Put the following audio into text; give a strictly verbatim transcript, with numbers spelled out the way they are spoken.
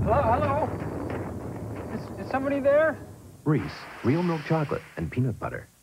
Hello, hello? Is, is somebody there? Reese, real milk chocolate and peanut butter.